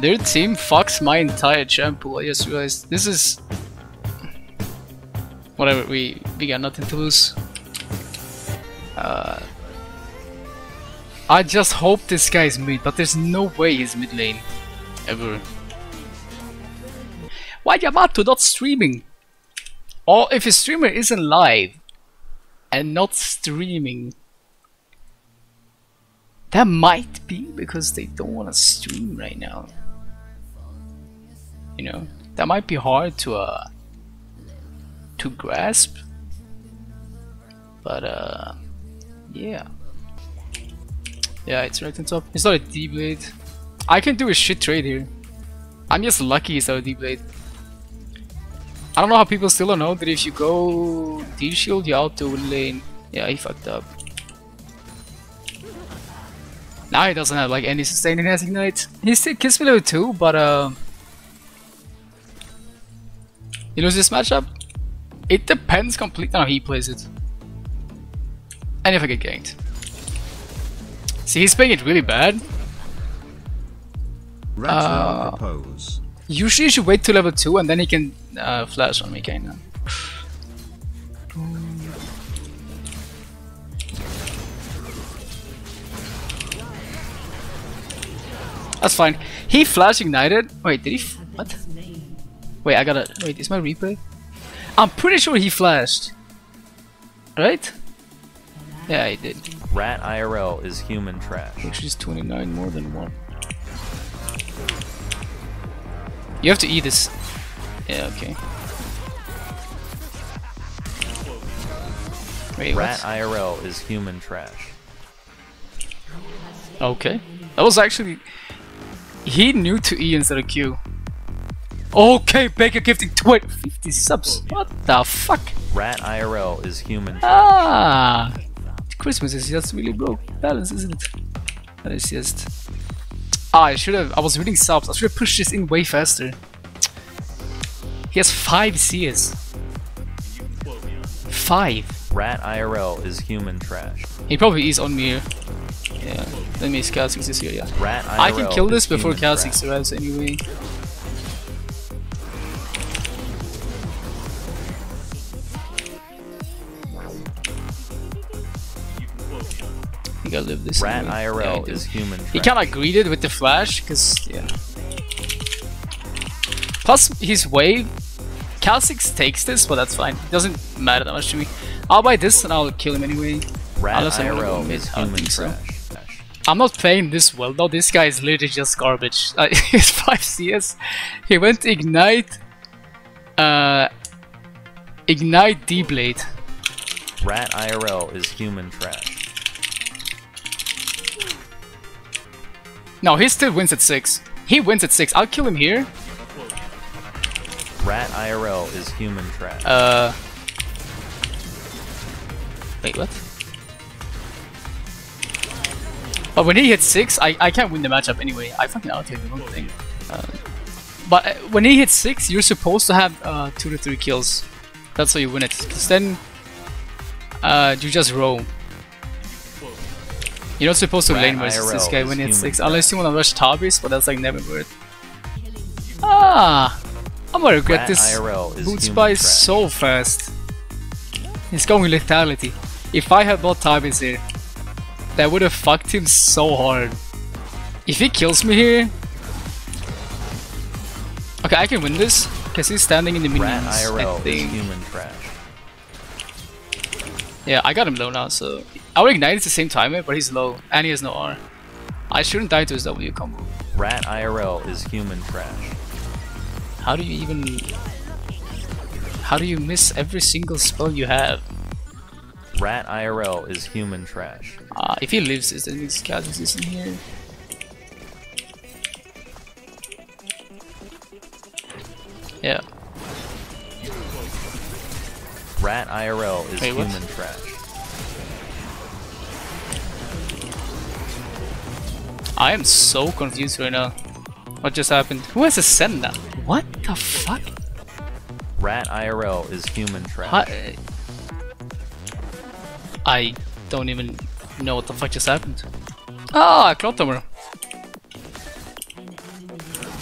Their team fucks my entire champ pool. I just realized this is whatever. We got nothing to lose. I just hope this guy's mid, but there's no way he's mid lane ever. Why Yamato not streaming? Or if a streamer isn't live and not streaming, that might be because they don't want to stream right now. You know, that might be hard to grasp. But yeah, it's right on top. It's not a D-blade. I can do a shit trade here. I'm just lucky it's not a D-blade. I don't know how people still don't know that if you go D-shield, you auto lane. Yeah, he fucked up. Now he doesn't have like any sustain in his ignite. He still kills me level 2, but you lose this matchup? It depends completely on how he plays it. And if I get ganked. See, he's playing it really bad. Usually you should wait till level 2 and then he can flash on me, kinda. That's fine. He flash ignited. Wait, did he? What? Wait, I gotta. Wait, is my replay? I'm pretty sure he flashed. Right? Yeah, he did. Rat IRL is human trash. Which is 29 more than 1. You have to eat this. Yeah, okay. Wait, Rat what? IRL is human trash. Okay. That was actually... He knew to E instead of Q. Okay, Baker gifting 50 subs. What the fuck? Rat IRL is human trash. Ah! Christmas is just really broke balance, isn't it? That is just... Ah, I should have... I was reading subs. I should have pushed this in way faster. He has 5 CS. 5. Rat IRL is human trash. He probably is on me here. Yeah, let me Cal 6 is here, yeah. Rat IRL I can kill this before Cal trash. 6 arrives anyway. You gotta live this. Rat anyway. IRL Yeah, is human trash. He kinda greeted with the flash, cause yeah. Plus his wave, Cal 6 takes this, but that's fine. It doesn't matter that much to me. I'll buy this and I'll kill him anyway. Rat Unless I wanna go IRL mid. is I don't human think so. trash. I'm not playing this well though. This guy is literally just garbage. He's 5 CS. He went Ignite, Ignite D-Blade. Rat IRL is human trash. No, he still wins at 6. He wins at 6. I'll kill him here. Rat IRL is human trash. Wait, what? But when he hits 6, I can't win the matchup anyway. I fucking out-hit the wrong thing. But when he hits 6, you're supposed to have 2 to 3 kills. That's how you win it. Because then you just roam. You're not supposed to lane versus this guy when he hits 6. Unless you want to rush Tabis, but that's like never worth. Ah! I'm gonna regret this. Boot Spy so fast. He's going lethality. If I had bought Tabis here, that would have fucked him so hard. If he kills me here... Okay, I can win this, because he's standing in the minions. Rat IRL is human trash. Yeah, I got him low now, so... I would ignite at the same time, but he's low, and he has no R. I shouldn't die to his W combo. Rat IRL is human trash. How do you even... How do you miss every single spell you have? Rat IRL is human trash. If he lives, then his Kha'Zix isn't here. Yeah. Rat IRL is Wait, what? human trash. I am so confused right now. What just happened? Who has a send now? What the fuck? Rat IRL is human trash. I don't even know what the fuck just happened. Ah, Cloud Tower.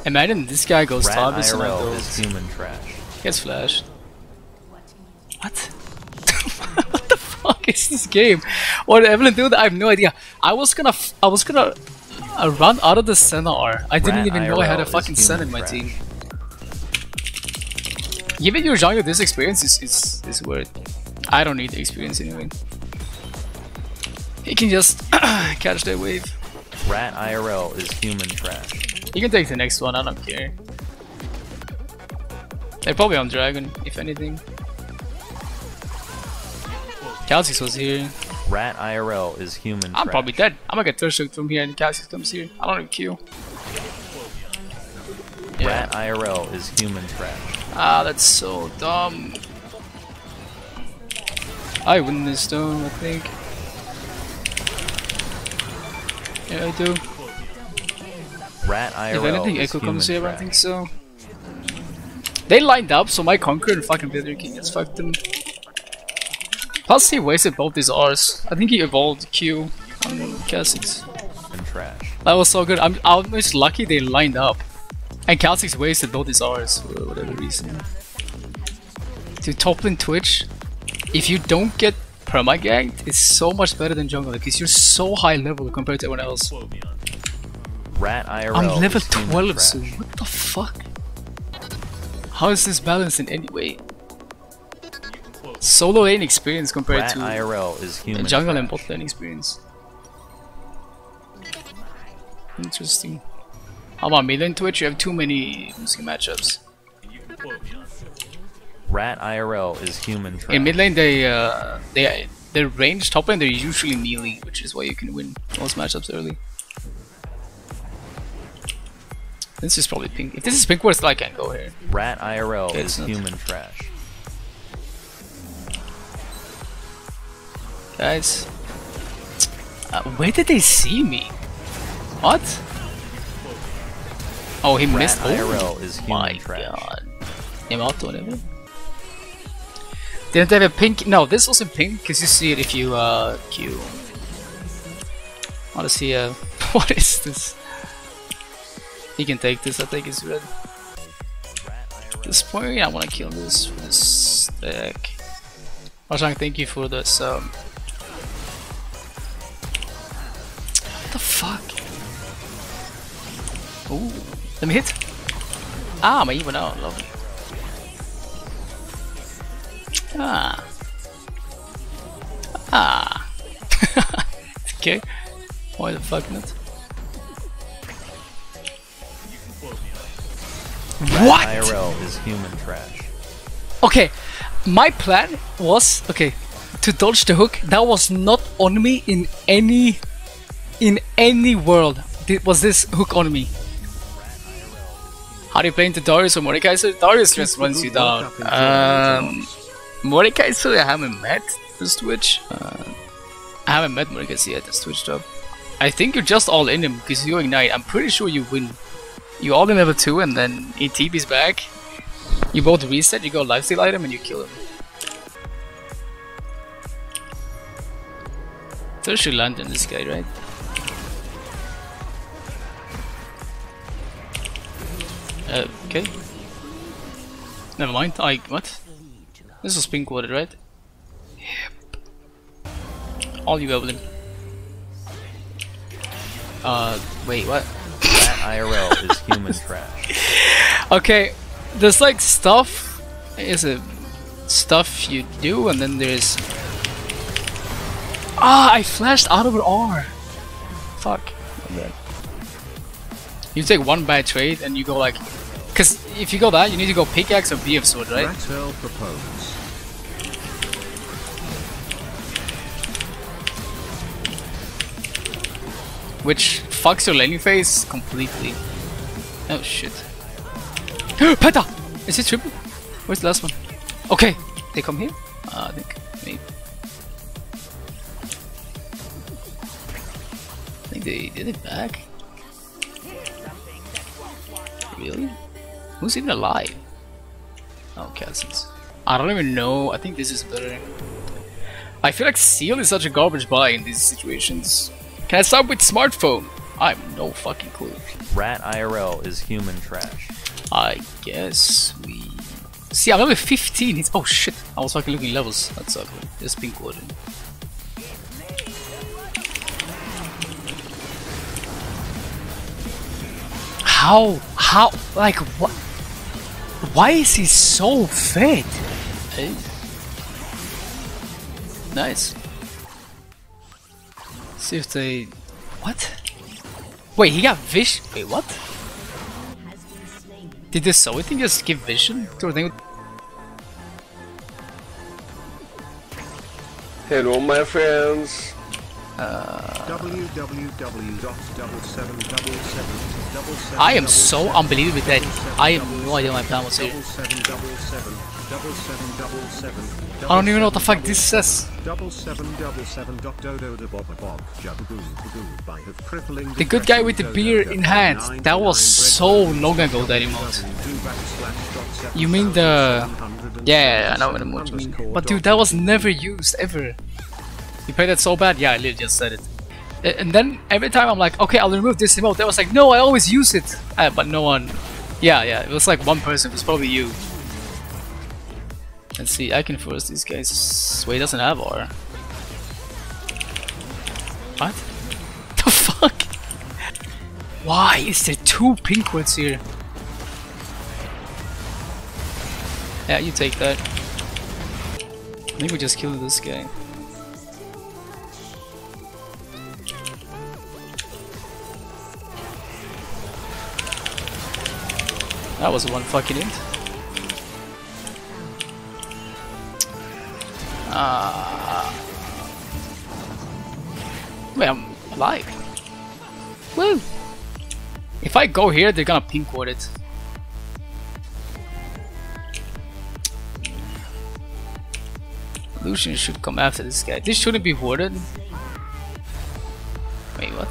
Imagine this guy goes Rat Thomas and I IRL go. is human trash. Gets flashed. What? What the fuck is this game? What did Evelyn do? I have no idea. I was gonna run out of the center. I didn't even know I had a fucking center in my team. Giving your jungle this experience is weird. I don't need the experience anyway. He can just catch that wave. Rat IRL is human trash. You can take the next one, I don't care. They're probably on dragon, if anything. Calcix was here. Rat IRL is human trash. I'm probably dead. I'm gonna get thirst from here and Calcix comes here. I don't have Q. Rat IRL is human trash. Ah, that's so dumb. I win this stone, I think. Yeah, I do. Rat IRL If anything, is Echo comes human here, trash. I think so. They lined up, so my Conqueror and fucking Wither King just fucked them. Plus, he wasted both his R's. I think he evolved Q on Calcix. And trash. That was so good. I'm almost lucky they lined up. And Calcix wasted both his R's for whatever reason. To top lane Twitch, if you don't get perma-ganked, it's so much better than jungle because you're so high level compared to everyone else. Rat IRL I'm level is human 12, trash. so what the fuck? How is this balanced in any way? Solo lane experience compared Rat to IRL is human jungle trash. and bot lane experience. Interesting. How about mid lane Twitch? You have too many losing matchups. Rat IRL is human trash. In mid lane, their range top lane they're usually melee, which is why you can win most matchups early. This is probably pink. If this is pink, I can't go here. Rat IRL Okay, is it's not. human trash. Guys, where did they see me? What? Oh, he Rat missed. IRL is human My trash. god. I'm out on him. Didn't they have a pink? No, this wasn't pink because you see it if you Q. I want to see what is this? He can take this. I think it's red. At this point, I want to kill this for this stack. Rajang, thank you for the sub. What the fuck? Ooh, let me hit. Ah, my even out. Lovely. Ah. Ah. Okay. Why the fuck not? What? IRL is human trash. Okay, my plan was to dodge the hook. That was not on me in any world. Was this hook on me? How do you play into Darius or Mordekaiser? Darius just runs you down. Mordekaiser I haven't met this Twitch. I haven't met Mordekaiser yet this Twitch job. I think you're just all in him because you ignite. I'm pretty sure you win. You all in level 2 and then he TP's back. You both reset, you go lifesteal item and you kill him. So should land on this guy, right? Okay. Never mind. What? This was pink water, right? Yep. All you Evelyn. Wait, what? Rat IRL is human trash. Okay, there's like stuff. Is it stuff you do, and then there's. Ah, I flashed out of an R. Fuck. Okay. You take one bad trade and you go like, cause if you go that, you need to go pickaxe or BF sword, right? RATIRL propose. Which fucks your laning phase completely. Oh shit. Penta! Is it triple? Where's the last one? Okay, they come here? I think, maybe. I think they did it back. Really? Who's even alive? Oh, Cassins. I don't even know. I think this is better. I feel like Seal is such a garbage buy in these situations. Can I start with smartphone? I have no fucking clue. Rat IRL is human trash. I guess we... See, I'm level 15. He's... Oh shit, I was fucking looking levels. That's ugly. Just pink water. How? Like, what? Why is he so fat? Hey. Nice. See if they... What? Wait, he got vision? Wait, what? Did this Zoe thing just give vision to a thing? Hello, my friends. I am so unbelievable that I have no idea my plan was here. I don't even know what the fuck this says. The good guy with the beer in hand. That was so long ago, that emote. You mean the... Yeah, I know what emote you mean. But dude, that was never used, ever. You played that so bad? Yeah, I literally just said it. And then every time I'm like, okay, I'll remove this emote. They was like, no, I always use it. But no one... Yeah, it was like one person. It was probably you. Let's see, I can force these guys. Wait, he doesn't have R. What? The fuck? Why is there 2 pink words here? Yeah, you take that. I think we just killed this guy. That was one fucking int. Wait, I'm alive. Woo! If I go here, they're gonna pink ward it. Lucian should come after this guy. This shouldn't be warded. Wait, what?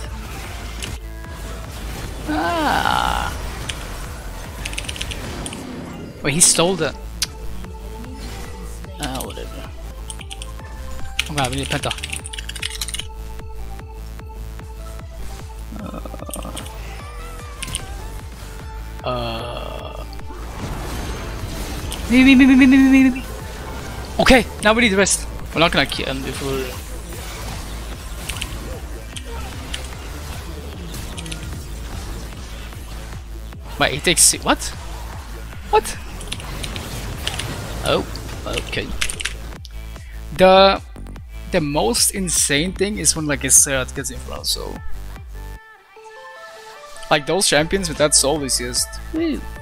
Ah! Wait, he stole the... Ah, whatever. Oh god, we need Penta. Me. Okay, now we need the rest. We're not gonna kill him before... Wait, he takes... What? What? Oh, okay. The most insane thing is when like a Serat gets in front, so... Like those champions with that soul is just...